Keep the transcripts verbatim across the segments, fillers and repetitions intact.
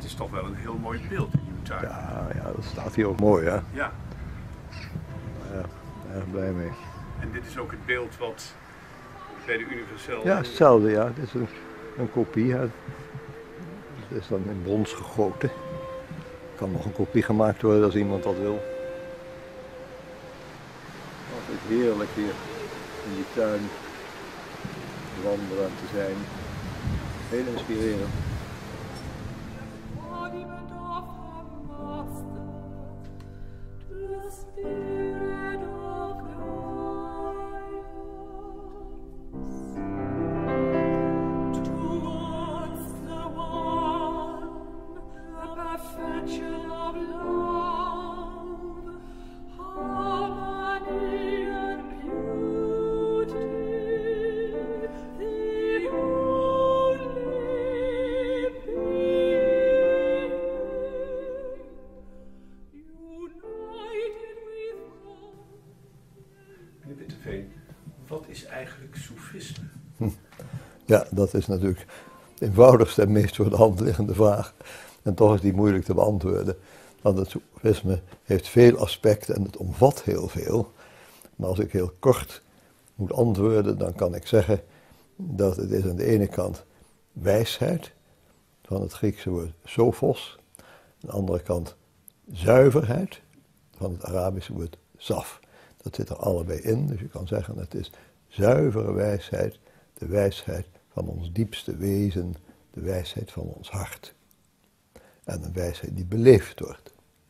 dit is toch wel een heel mooi beeld in uw tuin. Ja, ja, dat staat hier ook mooi, hè? Ja. Ja, erg blij mee. En dit is ook het beeld wat bij de Universeel... Ja, hetzelfde, ja. Dit is een, een kopie. Hè. Het is dan in brons gegoten. Er kan nog een kopie gemaakt worden als iemand dat wil. Altijd heerlijk hier in die tuin wandelen te zijn. Heel inspirerend. Wat is eigenlijk soefisme? Ja, dat is natuurlijk de eenvoudigste en meest voor de hand liggende vraag. En toch is die moeilijk te beantwoorden. Want het soefisme heeft veel aspecten en het omvat heel veel. Maar als ik heel kort moet antwoorden, dan kan ik zeggen dat het is aan de ene kant wijsheid, van het Griekse woord sophos. Aan de andere kant zuiverheid, van het Arabische woord saf. Dat zit er allebei in, dus je kan zeggen het is zuivere wijsheid, de wijsheid van ons diepste wezen, de wijsheid van ons hart. En een wijsheid die beleefd wordt.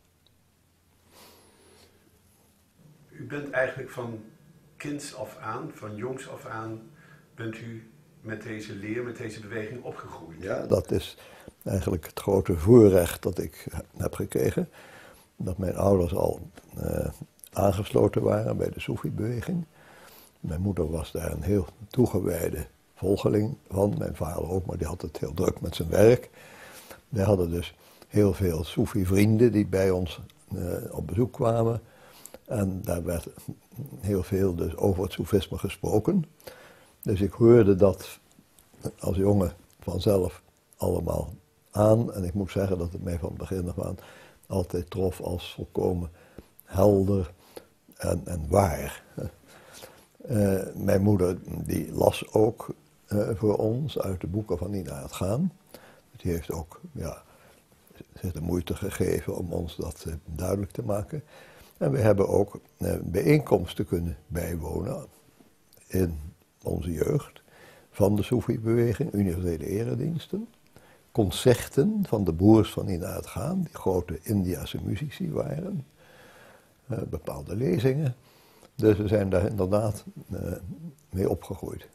U bent eigenlijk van kinds af aan, van jongs af aan, bent u met deze leer, met deze beweging opgegroeid. Ja, dat is eigenlijk het grote voorrecht dat ik heb gekregen. Dat mijn ouders al uh, aangesloten waren bij de Soefi-beweging. Mijn moeder was daar een heel toegewijde volgeling van. Mijn vader ook, maar die had het heel druk met zijn werk. Wij hadden dus heel veel Soefi-vrienden die bij ons uh, op bezoek kwamen. En daar werd heel veel dus over het soefisme gesproken. Dus ik hoorde dat als jongen vanzelf allemaal aan. En ik moet zeggen dat het mij van het begin af aan altijd trof als volkomen helder en, en waar. Uh, mijn moeder die las ook uh, voor ons uit de boeken van Nina het Gaan. Die heeft ook ja, zich de moeite gegeven om ons dat uh, duidelijk te maken. En we hebben ook uh, bijeenkomsten kunnen bijwonen in onze jeugd van de Soefi-beweging, universele erediensten, concerten van de broers van Nina het Gaan, die grote Indiase muzici waren, uh, bepaalde lezingen. Dus we zijn daar inderdaad uh, mee opgegroeid.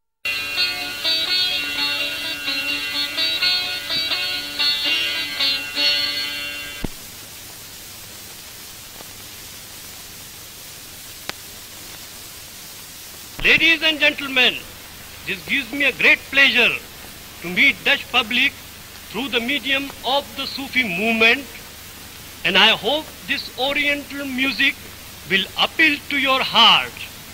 Ladies and gentlemen, this gives me a great pleasure to meet Dutch public through the medium of the Sufi movement, and I hope this Oriental music will appeal to your heart.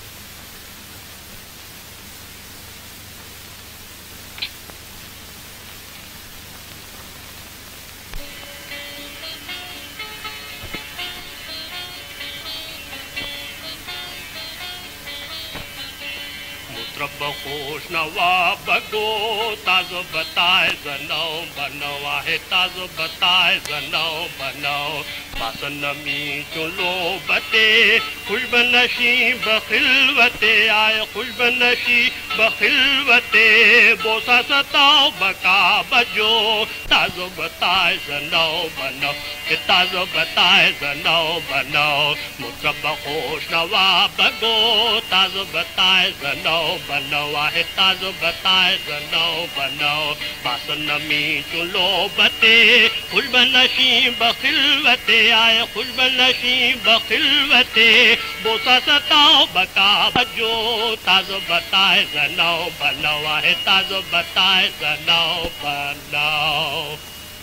خوش نوا بگو تازو بتائے زنو بنو ہے تازو بتائے زنو بنو باسن می چلو بتے خوش بنشی بخلوتے آئے خوش بنشی بخلوتے بوسا ستاؤ بکا بجو تازو بتائے زنو بنو تازو بتائے زنو بنو مطرب خوش نوا بگو تازو بتائے زنو بنو ہے تازو بتائے زنو بنو باسن می چلو بتے خوش بنشی بخلوتے آئے خوش بنشی بخلوتے بوسا ستاؤ بکا بجو تازو بتائے زنو بنو ہے تازو بتائے زنو بنو.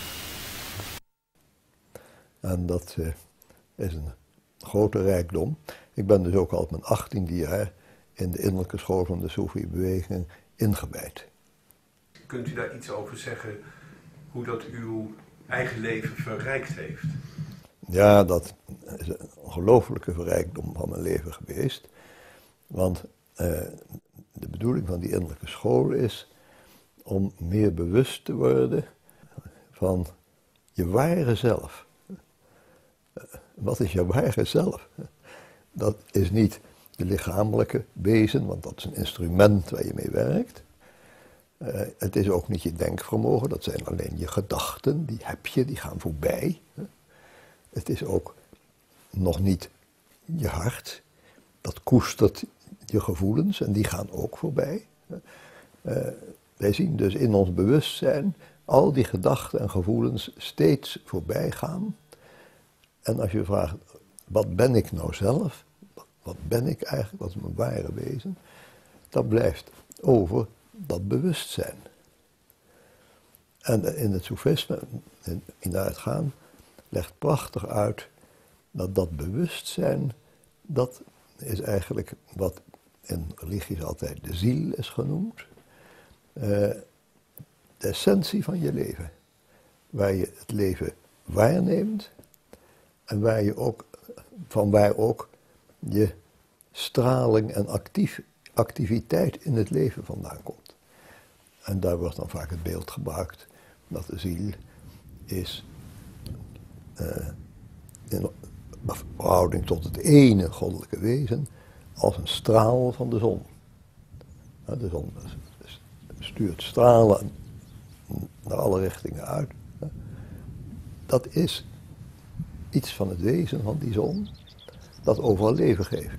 En dat uh, is een grote rijkdom. Ik ben dus ook al op mijn achttiende jaar in de innerlijke school van de Soefi-beweging ingewijd. Kunt u daar iets over zeggen, hoe dat uw eigen leven verrijkt heeft. Ja, dat is een ongelofelijke verrijkdom van mijn leven geweest. Want uh, de bedoeling van die innerlijke school is om meer bewust te worden van je ware zelf. Uh, wat is je ware zelf? Dat is niet je lichamelijke wezen, want dat is een instrument waar je mee werkt. Uh, het is ook niet je denkvermogen, dat zijn alleen je gedachten, die heb je, die gaan voorbij. Het is ook nog niet je hart, dat koestert je gevoelens en die gaan ook voorbij. Uh, wij zien dus in ons bewustzijn al die gedachten en gevoelens steeds voorbij gaan. En als je vraagt, wat ben ik nou zelf? Wat ben ik eigenlijk? Wat is mijn ware wezen? Dat blijft over dat bewustzijn. En in het soefisme, in, in uitgaan, legt prachtig uit dat dat bewustzijn, dat is eigenlijk wat in religies altijd de ziel is genoemd. Uh, de essentie van je leven. Waar je het leven waarneemt en waar je ook, van waar ook je straling en actief, activiteit in het leven vandaan komt. En daar wordt dan vaak het beeld gebruikt dat de ziel is uh, in verhouding tot het ene goddelijke wezen als een straal van de zon. Nou, de zon stuurt stralen naar alle richtingen uit. Dat is iets van het wezen van die zon dat overal leven geeft.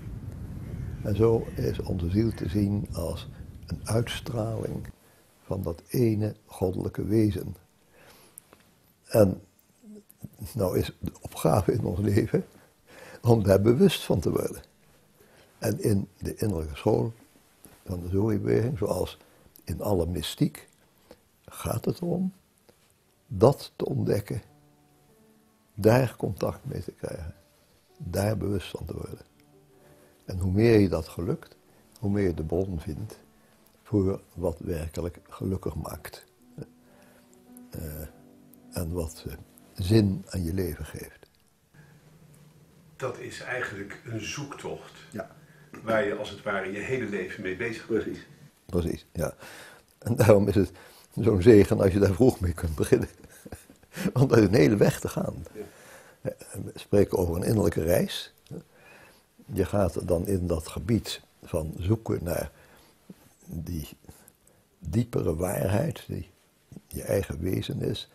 En zo is onze ziel te zien als een uitstraling van dat ene goddelijke wezen. En nou is de opgave in ons leven om daar bewust van te worden. En in de innerlijke school van de Zoe-beweging, zoals in alle mystiek, gaat het erom dat te ontdekken, daar contact mee te krijgen, daar bewust van te worden. En hoe meer je dat gelukt, hoe meer je de bron vindt voor wat werkelijk gelukkig maakt. Uh, en wat uh, zin aan je leven geeft. Dat is eigenlijk een zoektocht. Ja. Waar je als het ware je hele leven mee bezig bent. Precies. Precies, ja. En daarom is het zo'n zegen als je daar vroeg mee kunt beginnen. Want er is een hele weg te gaan. Ja. We spreken over een innerlijke reis. Je gaat dan in dat gebied van zoeken naar die diepere waarheid, die je eigen wezen is.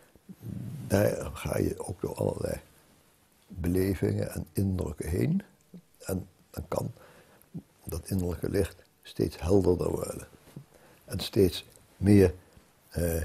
Daar ga je ook door allerlei belevingen en indrukken heen. En dan kan dat innerlijke licht steeds helderder worden. En steeds meer eh,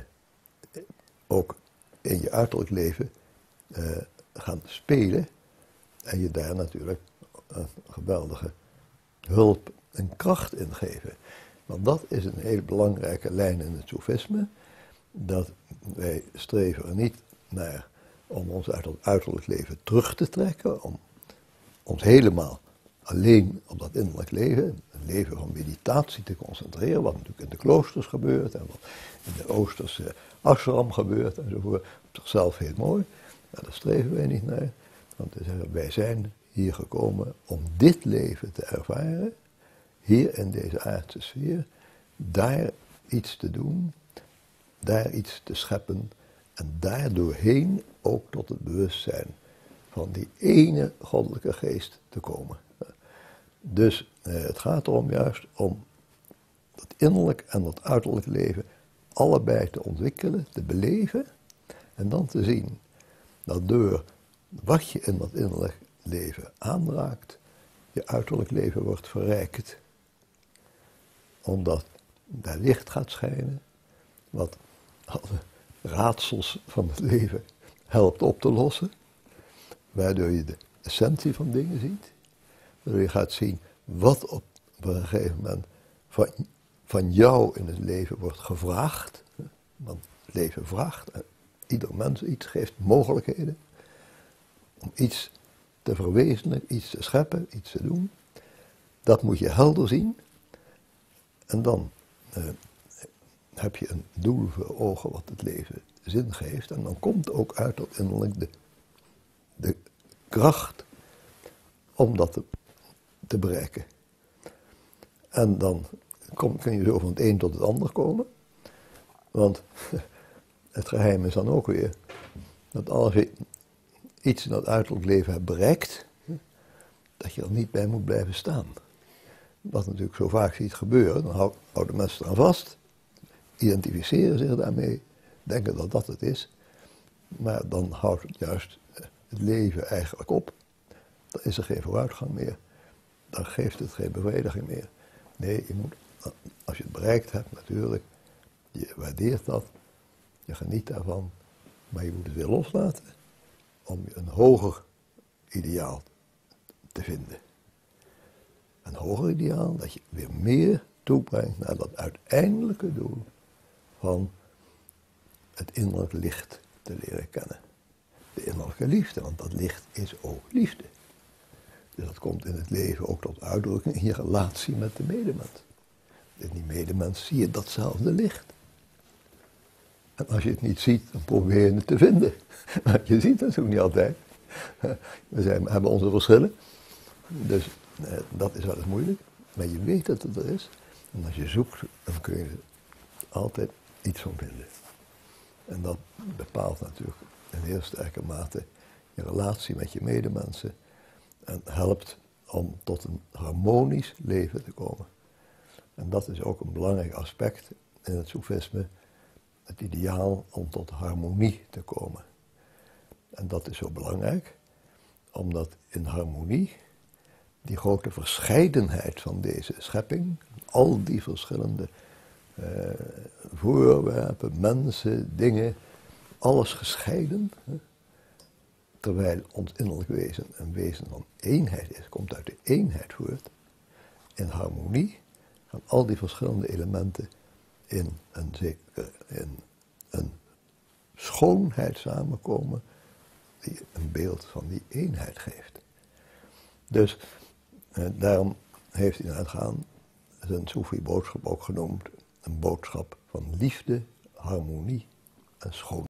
ook in je uiterlijk leven eh, gaan spelen. En je daar natuurlijk een geweldige hulp en kracht in geven. Want dat is een hele belangrijke lijn in het soefisme. Dat wij streven er niet naar om ons uit het uiterlijk leven terug te trekken. Om ons helemaal alleen op dat innerlijk leven, een leven van meditatie te concentreren. Wat natuurlijk in de kloosters gebeurt en wat in de Oosterse ashram gebeurt enzovoort. Op zichzelf heel mooi. Maar daar streven wij niet naar. Want we zeggen, wij zijn hier gekomen om dit leven te ervaren. Hier in deze aardse sfeer. Daar iets te doen. Daar iets te scheppen. En daardoorheen ook tot het bewustzijn van die ene goddelijke geest te komen. Dus eh, het gaat erom juist om dat innerlijk en dat uiterlijk leven allebei te ontwikkelen, te beleven en dan te zien dat door wat je in dat innerlijk leven aanraakt, je uiterlijk leven wordt verrijkt. Omdat daar licht gaat schijnen, wat alle raadsels van het leven helpt op te lossen, waardoor je de essentie van dingen ziet, waardoor je gaat zien wat op een gegeven moment van, van jou in het leven wordt gevraagd. Want het leven vraagt, en ieder mens iets geeft mogelijkheden om iets te verwezenlijken, iets te scheppen, iets te doen. Dat moet je helder zien. En dan uh, heb je een doel voor ogen wat het leven zin geeft. En dan komt ook uit dat innerlijk de, de kracht om dat te, te bereiken. En dan kom, kun je zo van het een tot het ander komen. Want het geheim is dan ook weer dat als je iets in dat uiterlijk leven hebt bereikt, dat je er niet bij moet blijven staan. Wat natuurlijk zo vaak ziet gebeuren, dan houden mensen eraan vast, identificeren zich daarmee, denken dat dat het is, maar dan houdt het juist het leven eigenlijk op. Dan is er geen vooruitgang meer, dan geeft het geen bevrediging meer. Nee, je moet, als je het bereikt hebt natuurlijk, je waardeert dat, je geniet daarvan, maar je moet het weer loslaten om een hoger ideaal te vinden. Een hoger ideaal dat je weer meer toebrengt naar dat uiteindelijke doel van het innerlijke licht te leren kennen. De innerlijke liefde, want dat licht is ook liefde. Dus dat komt in het leven ook tot uitdrukking in je relatie met de medemens. In die medemens zie je datzelfde licht. En als je het niet ziet, dan probeer je het te vinden. Maar je ziet het natuurlijk niet altijd. We zijn, hebben onze verschillen. Dus eh, dat is wel eens moeilijk. Maar je weet dat het er is. En als je zoekt, dan kun je er altijd iets van vinden. En dat bepaalt natuurlijk in heel sterke mate je relatie met je medemensen. En helpt om tot een harmonisch leven te komen. En dat is ook een belangrijk aspect in het soefisme. Het ideaal om tot harmonie te komen. En dat is zo belangrijk, omdat in harmonie die grote verscheidenheid van deze schepping, al die verschillende eh, voorwerpen, mensen, dingen, alles gescheiden, hè, terwijl ons innerlijk wezen een wezen van eenheid is, komt uit de eenheid voort. In harmonie gaan al die verschillende elementen in een, zeker, in een schoonheid samenkomen die een beeld van die eenheid geeft. Dus eh, daarom heeft hij uitgaan zijn Soefi-boodschap ook genoemd, een boodschap van liefde, harmonie en schoonheid.